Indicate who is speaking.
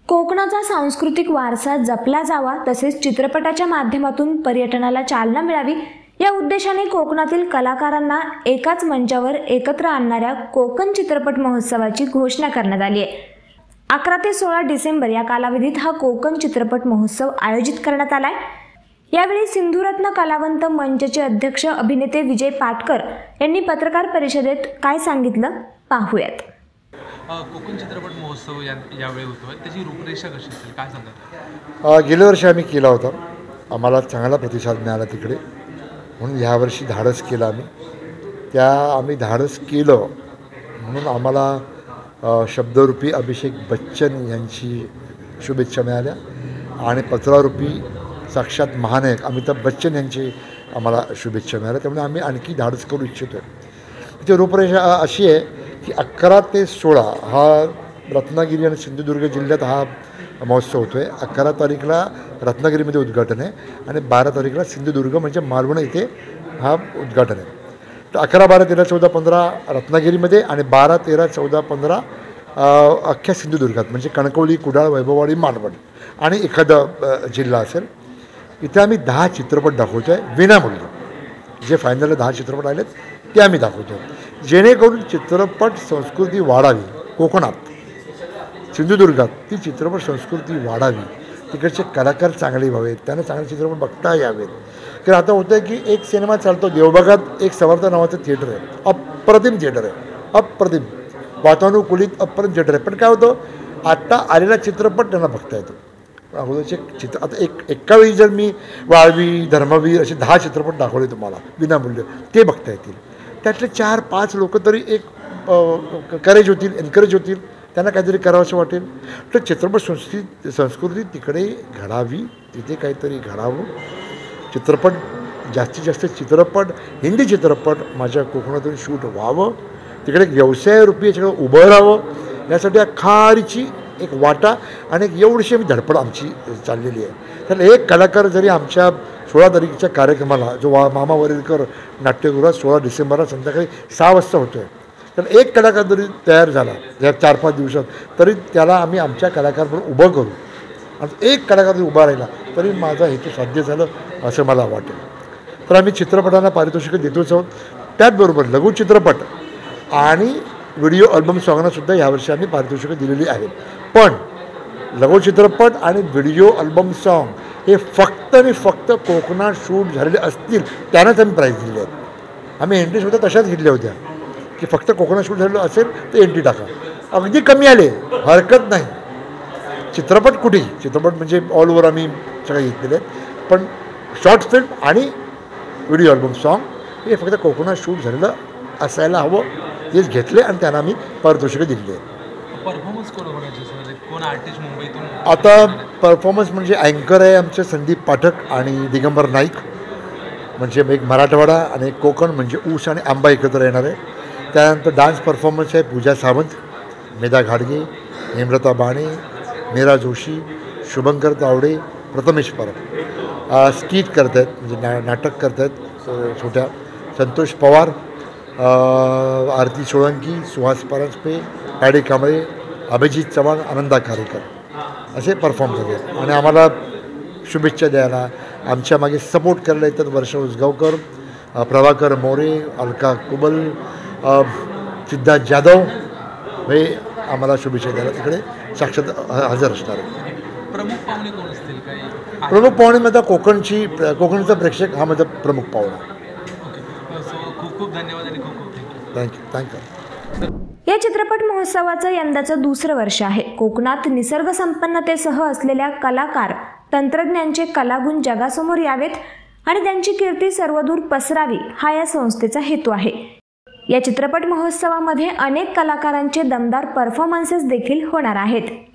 Speaker 1: कोकणाचा सांस्कृतिक वारसा जपला जावा तसेच चित्रपटाच्या माध्यमातून पर्यटनाला चालना मिळावी या उद्देशाने कोकणातील कलाकारांना एकाच मंचावर एकत्र आणणाऱ्या कोकण चित्रपट महोत्सवाची घोषणा करण्यात आली आहे। 11 ते 16 डिसेंबर या कालावधीत हा कोकण चित्रपट महोत्सव आयोजित करण्यात आलाय। यावेळी सिंधुरत्न कलावंत मंचचे अध्यक्ष अभिनेते विजय पाटकर यांनी पत्रकार परिषदेत काय सांगितलं पाहूयात।
Speaker 2: कोकण चित्रपट महोत्सव यावेळी होतोय, त्याची रूपरेषा कशी असेल काय सांगता?
Speaker 3: गेल्या वर्षी आम्ही केला होता, आम्हाला चांगला प्रतिसाद मिळाला तिकडे, म्हणून यावर्षी धाडस केलं आम्ही धाडस केलं म्हणून आम्हाला शब्दरूपी अभिषेक बच्चन यांची शुभेच्छा मिळाल्या आणि पत्रारूपी साक्षात महानायक अमिताभ बच्चन यांची आम्हाला शुभेच्छा मिळाल्या। त्यामुळे आम्ही आणखी धाडस करू इच्छितो। त्याची रूपरेषा अशी आहे की 11 ते 16 हा रत्नागिरी आणि सिंधुदुर्ग जिल्ह्यात हा महोत्सव होतो आहे। 11 तारीखला रत्नागिरीमध्ये उद्घाटन आहे आणि 12 तारीखला सिंधुदुर्ग म्हणजे मालवण इथे हा उद्घाटन आहे। तर 11, 12, 13, 14, 15 रत्नागिरीमध्ये आणि 12, 13, 14, 15 अख्ख्या सिंधुदुर्गात म्हणजे कणकवली, कुडाळ, वैभववाडी, मालवण आणि एखादा जिल्हा असेल। इथे आम्ही 10 चित्रपट दाखवतो आहे विनामूल्य। जे फायनलला 10 चित्रपट आलेत ते आम्ही दाखवतो आहे, जेणेकरून चित्रपट संस्कृती वाढावी। कोकणात, सिंधुदुर्गात ती चित्रपट संस्कृती वाढावी, तिकडचे कलाकार चांगले व्हावेत, त्यांना चांगले चित्रपट बघता यावेत। कारण आता होतं आहे की एक सिनेमा चालतो देवबागात, एक समर्थ नावाचं थिएटर आहे, अप्रतिम थिएटर आहे, अप्रतिम वातानुकूलित अप्रतिम थिएटर आहे। पण काय होतं, आत्ता आलेला चित्रपट त्यांना बघता येतो। अगोदरचे आता एका वेळी जर मी वाळवी, धर्मवीर असे 10 चित्रपट दाखवले तुम्हाला विनामूल्य, ते बघता येतील। त्यातले 4-5 लोक तरी एक करेज होतील, एनकरेज होतील, त्यांना काहीतरी करावंसं वाटेल। तर चित्रपट संस्कृती तिकडे घडावी, तिथे काहीतरी घडावं। चित्रपट जास्तीत जास्त चित्रपट, हिंदी चित्रपट माझ्या कोकणातून शूट व्हावं, तिकडे एक व्यवसायरूपी याच्याकडे उभं राहावं, यासाठी खारीची एक वाटा आणि एक एवढीशी धडपड आमची चाललेली आहे। तर एक कलाकार जरी आमच्या 16 तारखेच्या कार्यक्रमाला जो मामा वरेरकर नाट्यगृहात 16 डिसेंबरला संध्याकाळी 6 वाजता होतो आहे, तर एक कलाकार जरी तयार झाला या 4-5 दिवसात, तरी त्याला आम्ही आमच्या कलाकाराबरोबर उभं करू आणि एक कलाकार जरी उभा राहिला तरी माझा हेतू साध्य झालं असं मला वाटेल। तर आम्ही चित्रपटांना पारितोषिकं देतोच आहोत, त्याचबरोबर लघुचित्रपट आणि व्हिडिओ अल्बम सॉंगनासुद्धा यावर्षी आम्ही पारितोषिकं दिलेली आहेत। पण लघुचित्रपट आणि व्हिडिओ अल्बम सॉन्ग हे फक्त आणि फक्त कोकणात शूट झालेले असतील त्यांनाच आम्ही प्राईज दिले आहेत। आम्ही एंट्रीसुद्धा तशाच घेतल्या होत्या की फक्त कोकणात शूट झालेलं असेल तर एंट्री टाका, अगदी कमी आले हरकत नाही। चित्रपट कुठेही, चित्रपट म्हणजे ऑल ओव्हर आम्ही सगळे घेतलेले आहेत, पण शॉर्ट फिल्म आणि व्हिडिओ अल्बम सॉन्ग हे फक्त कोकणात शूट झालेलं असायला हवं, हेच घेतले आणि त्यांना आम्ही पारितोषिकं दिलेली आहेत।
Speaker 2: परफॉर्मन्स कोण आर्टिस्ट मुंबईतून?
Speaker 3: आता परफॉर्मन्स म्हणजे अँकर आहे आमचे संदीप पाठक आणि दिगंबर नाईक, म्हणजे एक मराठवाडा आणि एक कोकण म्हणजे ऊस आणि आंबा एकत्र येणार आहे। त्यानंतर डान्स परफॉर्मन्स आहे पूजा सावंत, मेधा घाडगे, हेमलता बाणे, मीरा जोशी, शुभंकर तावडे, प्रथमेश परब। स्किट करत आहेत म्हणजे नाटक करत आहेत छोट्या, संतोष पवार, आरती सोळंकी, सुहास परांजपे, पॅडी कांबळे, अभिजित चव्हाण, आनंदा खारेकर असे परफॉर्म करतात। आणि आम्हाला शुभेच्छा द्यायला आमच्या मागे सपोर्ट करायला येतात वर्षा उसगावकर, प्रभाकर मोरे, अलका कुबल, सिद्धार्थ जाधव, हे आम्हाला शुभेच्छा द्यायला तिकडे साक्षात हजर असणार आहे।
Speaker 2: प्रमुख पाहुणे कोण असतील? काही
Speaker 3: प्रमुख पाहुणे माझा कोकणचा प्रेक्षक हा माझा प्रमुख पाहुणा।
Speaker 2: खूप खूप धन्यवाद आणि खूप खूप
Speaker 3: थँक्यू।
Speaker 1: या चित्रपट महोत्सवाचं यंदाचं दुसरं वर्ष आहे। कोकणात निसर्ग संपन्नतेसह असलेल्या कलाकार, तंत्रज्ञांचे कलागुण जगासमोर यावेत आणि त्यांची कीर्ती सर्वदूर पसरावी हा या संस्थेचा हेतू आहे। या चित्रपट महोत्सवामध्ये अनेक कलाकारांचे दमदार परफॉर्मन्सेस देखील होणार आहेत।